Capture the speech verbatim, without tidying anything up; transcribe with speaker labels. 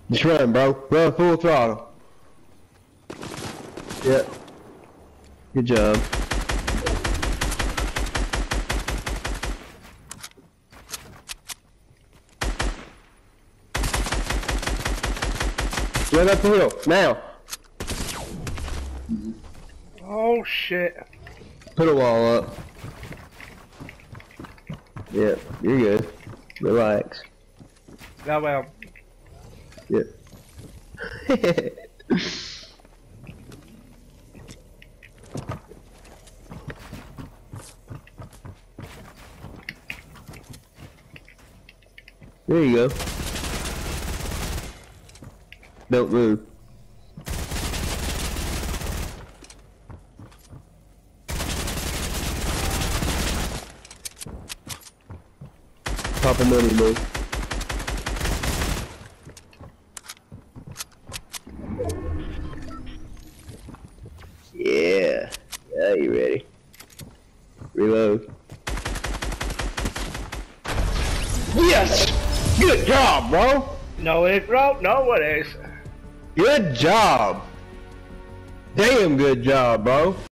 Speaker 1: Just run, bro. Run full throttle. Yep. Good job. Run up the hill, now.
Speaker 2: Oh shit.
Speaker 1: Put a wall up. Yep, you're good. Relax.
Speaker 2: No, well.
Speaker 1: Yep. There you go. Don't move. Pop a money move. Yeah. Yeah, you ready? Reload. Yes! Good job, bro!
Speaker 2: No, it bro. No, it is.
Speaker 1: Good job! Damn good job, bro!